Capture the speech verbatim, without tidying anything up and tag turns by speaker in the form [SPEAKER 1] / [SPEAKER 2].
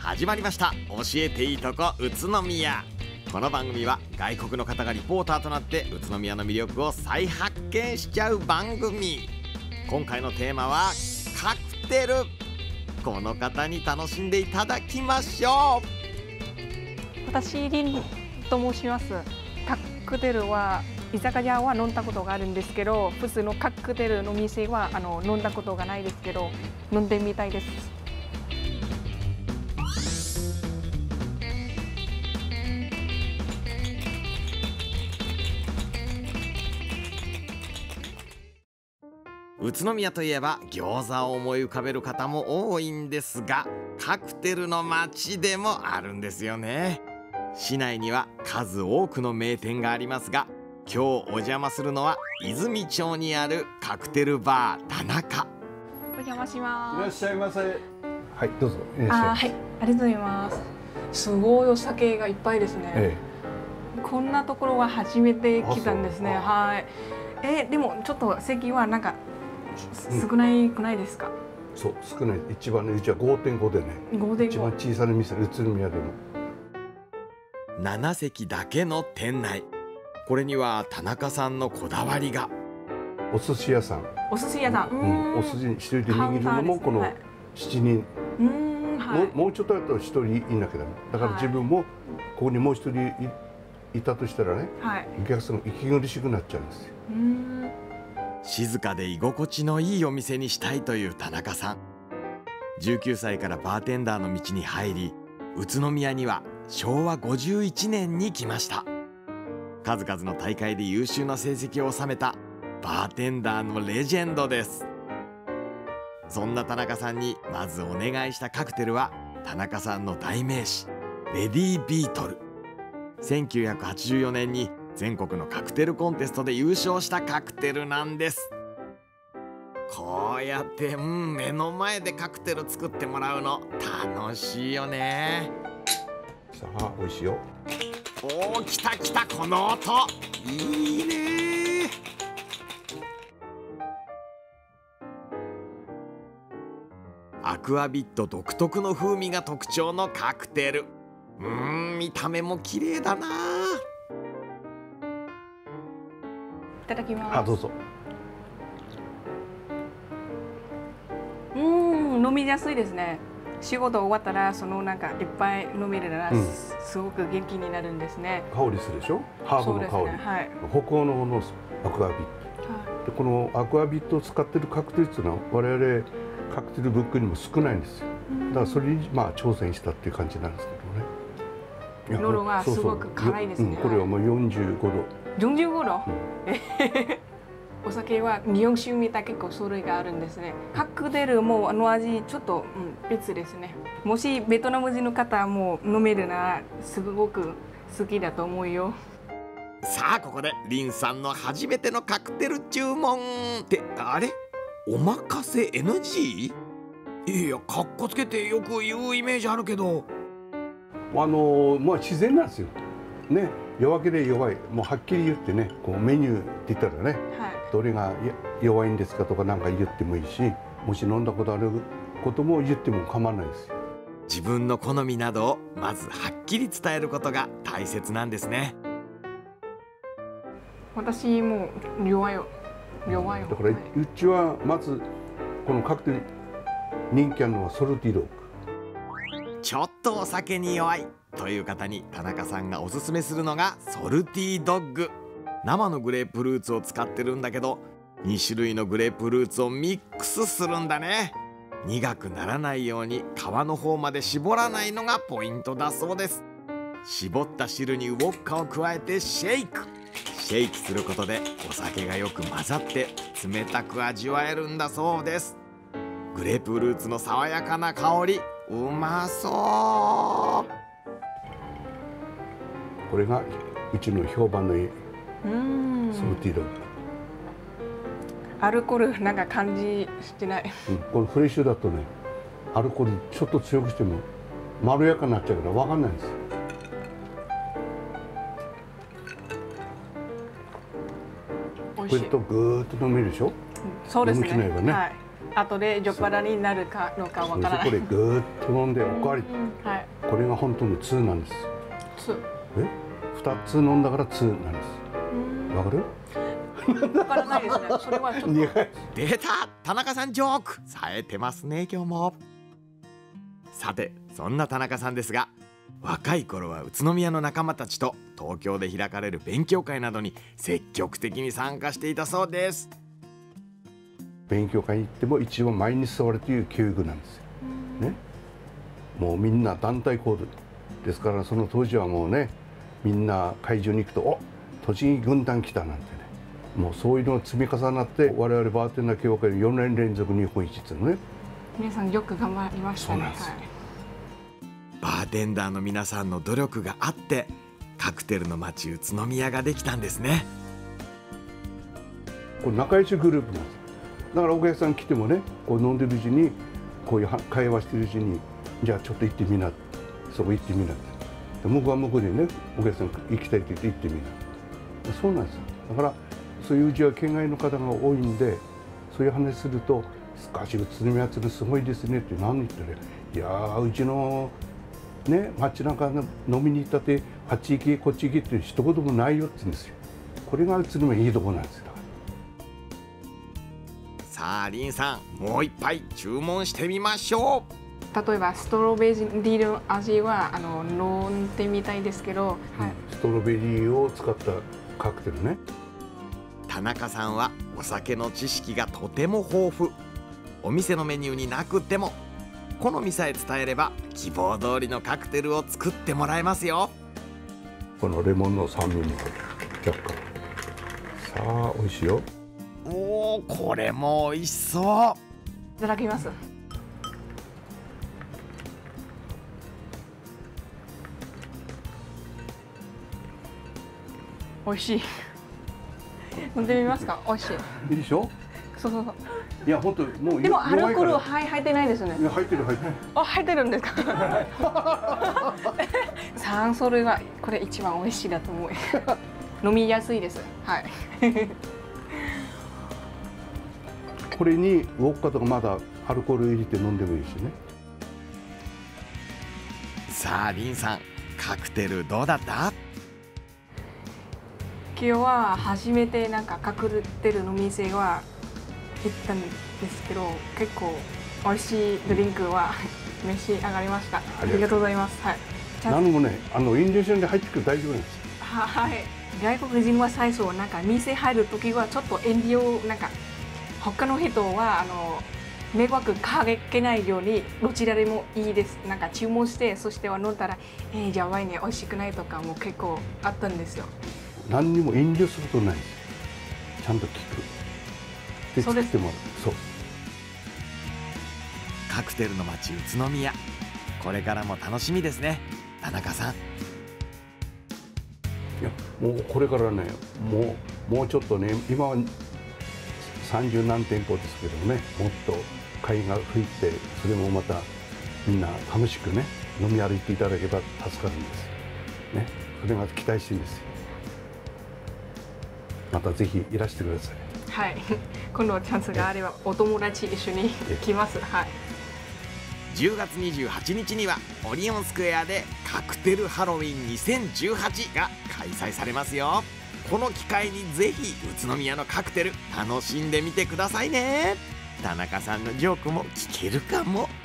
[SPEAKER 1] 始まりました。教えていいとこ宇都宮。この番組は外国の方がリポーターとなって宇都宮の魅力を再発見しちゃう番組。今回のテーマはカクテル。この方に楽しんでいただきましょ
[SPEAKER 2] う。私リンと申します。カクテルは居酒屋は飲んだことがあるんですけど、普通のカクテルの店はあの飲んだことがないですけど、飲んでみたいです。
[SPEAKER 1] 宇都宮といえば餃子を思い浮かべる方も多いんですが、カクテルの街でもあるんですよね。市内には数多くの名店がありますが、今日お邪魔するのは泉町にあるカクテルバー田中。
[SPEAKER 2] お邪魔します。
[SPEAKER 3] いらっしゃいませ。はい、どうぞ。
[SPEAKER 2] いらっしゃいませ。あ、はい、ありがとうございます。すごいお酒がいっぱいですね。ええ、こんなところは初めて来たんですね。はい。え、でもちょっと席はなんか少ないくないですか？
[SPEAKER 3] うん、そう、少ない。一番ね、うちは ごてんご でね。ごてんご。一番小さな店、宇都宮でも。
[SPEAKER 1] なな席だけの店内。これには田中さんのこだわりが。
[SPEAKER 3] お寿司屋さん。
[SPEAKER 2] お寿司屋さん。
[SPEAKER 3] うん、お寿司一人で握るのもこのしちにん。もうもうちょっとだとひとりいなきゃダメ。だから自分もここにもうひとり い, いたとしたらね、はい、お客さんが息苦しくなっちゃうんですよ。うん、
[SPEAKER 1] 静かで居心地のいいお店にしたいという田中さん。じゅうきゅうさいからバーテンダーの道に入り、宇都宮にはしょうわごじゅういちねんに来ました。数々の大会で優秀な成績を収めたバーテンダーのレジェンドです。そんな田中さんにまずお願いしたカクテルは田中さんの代名詞レディービートル。せんきゅうひゃくはちじゅうよねんに全国のカクテルコンテストで優勝したカクテルなんです。こうやって、うん、目の前でカクテル作ってもらうの楽しいよね。
[SPEAKER 3] さあ、美味しいよ。
[SPEAKER 1] おー、来た来た、この音いいね。アクアビット独特の風味が特徴のカクテル。うーん、見た目も綺麗だな。い
[SPEAKER 2] ただきます。
[SPEAKER 3] あ、どうぞ。
[SPEAKER 2] うーん、飲みやすいですね。仕事終わったらそのなんかいっぱい飲めるなら、うん、すごく元気になるんですね。
[SPEAKER 3] 香りするでしょ。ハーブの香り。ね、はい、北欧のアクアビット。はい、でこのアクアビットを使っているカクテルっていうのは我々カクテルブックにも少ないんですよ。だからそれにまあ挑戦したっていう感じなんですけどね。
[SPEAKER 2] 喉がすごく辛いですね。
[SPEAKER 3] そうそう、うん、これはもうよんじゅうごど。
[SPEAKER 2] よんじゅうごど。お酒は日本酒みたい結構種類があるんですね。カクテルもあの味ちょっと、うん、別ですね。もしベトナム人の方も飲めるならすごく好きだと思うよ。
[SPEAKER 1] さあここでリンさんの初めてのカクテル注文ってあれ？おまかせ エヌジー？ いや、かっこつけてよく言うイメージあるけど、
[SPEAKER 3] あのまあ自然なんですよね。弱気で弱い、もうはっきり言ってね、こうメニューって言ったらね、はい、どれが弱いんですかとかなんか言ってもいいし、もし飲んだことあることも言っても構わないですよ。
[SPEAKER 1] 自分の好みなどをまずはっきり伝えることが大切なんですね。
[SPEAKER 2] 私も弱いよ。弱いよ。
[SPEAKER 3] だからうちはまずこのカクテル人気あるのはソルティドッグ。
[SPEAKER 1] ちょっとお酒に弱いという方に田中さんがおすすめするのがソルティドッグ。生のグレープフルーツを使ってるんだけど、にしゅるいのグレープフルーツをミックスするんだね。苦くならないように皮の方まで絞らないのがポイントだそうです。絞った汁にウォッカを加えてシェイク。シェイクすることでお酒がよく混ざって冷たく味わえるんだそうです。グレープフルーツの爽やかな香り、うまそう。
[SPEAKER 3] これがうちの評判のいいソルティドッグ。
[SPEAKER 2] アルコールなんか感じしてない、
[SPEAKER 3] うん、このフレッシュだとね、アルコールちょっと強くしてもまろやかになっちゃうから分かんないんですよ。これとぐーっと飲めるでしょ。
[SPEAKER 2] そうですね。
[SPEAKER 3] 飲む気ないわね。
[SPEAKER 2] はい、 後でジョパラになるかのかわからない。
[SPEAKER 3] これぐーっと飲んでおかわり、
[SPEAKER 2] はい、
[SPEAKER 3] これが本当にツーなんです。
[SPEAKER 2] ツー。
[SPEAKER 3] え、二つ飲んだからツーなんです。わかる？
[SPEAKER 2] わからないですね。それはちょっと。
[SPEAKER 1] 出た、田中さんジョーク冴えてますね今日も。さて、そんな田中さんですが、若い頃は宇都宮の仲間たちと東京で開かれる勉強会などに積極的に参加していたそうです。
[SPEAKER 3] 勉強会に行っても一応毎日座れという教育なんですよ、ね、もうみんな団体行動ですから、その当時はもうね、みんな会場に行くと「お、栃木軍団来た」なんてね、もうそういうのが積み重なって我々バーテンダー協会でよねん連続日本一っていうのね。
[SPEAKER 2] 皆さんよく頑張りましたね。はい、
[SPEAKER 1] バーテンダーの皆さんの努力があってカクテルの街宇都宮ができたんですね。
[SPEAKER 3] これ仲良しグループなんです。だからお客さん来てもね、こう飲んでるうちにこういう会話してるうちに、じゃあちょっと行ってみな、そこ行ってみなって、向こうは向こうでね、お客さん行きたいって言って行ってみな、そうなんですよ。だからそういううちは県外の方が多いんで、そういう話すると「しかし宇都宮ってすごいですね」って何言ってる、いやーうちのね街中の飲みに行ったってあっち行けこっち行けって一言もないよって言うんですよ。これが宇都宮いいとこなんですよ。
[SPEAKER 1] さあリンさん、もう一杯注文してみましょ
[SPEAKER 2] う。例えばストロベリーの味はあの飲んでみたいですけど、はい、
[SPEAKER 3] ストロベリーを使ったカクテルね。
[SPEAKER 1] 田中さんはお酒の知識がとても豊富。お店のメニューになくっても好みさえ伝えれば希望通りのカクテルを作ってもらえますよ。
[SPEAKER 3] このレモンの酸味も若干、さあ美味しいよ。
[SPEAKER 1] おー、これも美味しそう。
[SPEAKER 2] いただきます。美味しい。飲んでみますか。美味しい。
[SPEAKER 3] いいでしょ。
[SPEAKER 2] そうそうそう。
[SPEAKER 3] いや本当もう
[SPEAKER 2] でもアルコールは入ってないですね。
[SPEAKER 3] いや入ってる入ってる。
[SPEAKER 2] あ、入ってるんですか。三種類はこれ一番美味しいだと思う。飲みやすいです。はい。
[SPEAKER 3] これにウォッカとかまだアルコール入れて飲んでもいいしね。
[SPEAKER 1] さあリンさん、カクテルどうだった？
[SPEAKER 2] 今日は初めてなんかカクテルの店は行ったんですけど、結構美味しいドリンクは召し上がりました。ありがとうございます。はい。
[SPEAKER 3] 何もね、あのインディションで入ってくる大丈夫なんですよ。
[SPEAKER 2] はい。外国人は最初なんか店入る時はちょっと遠慮、なんか他の人はあの迷惑かけないようにどちらでもいいです。なんか注文して、そしては飲んだらえー、じゃあワインね美味しくないとかも結構あったんですよ。
[SPEAKER 3] 何にも遠慮することないんですよ。ちゃんと聞く。で作ってもらう。そう。
[SPEAKER 1] カクテルの街宇都宮、これからも楽しみですね、田中さん。い
[SPEAKER 3] やもうこれからね、もうもうちょっとね、今は三十何店舗ですけどね、もっと会が増えて、それもまたみんな楽しくね飲み歩いていただければ助かるんですね。それが期待してるんですよ。またぜひいらしてください。
[SPEAKER 2] はい、今度チャンスがあればお友達一緒に来ます。はい。
[SPEAKER 1] じゅうがつにじゅうはちにちにはオリオンスクエアでカクテルハロウィンにせんじゅうはちが開催されますよ。この機会にぜひ宇都宮のカクテル楽しんでみてくださいね。田中さんのジョークも聞けるかも。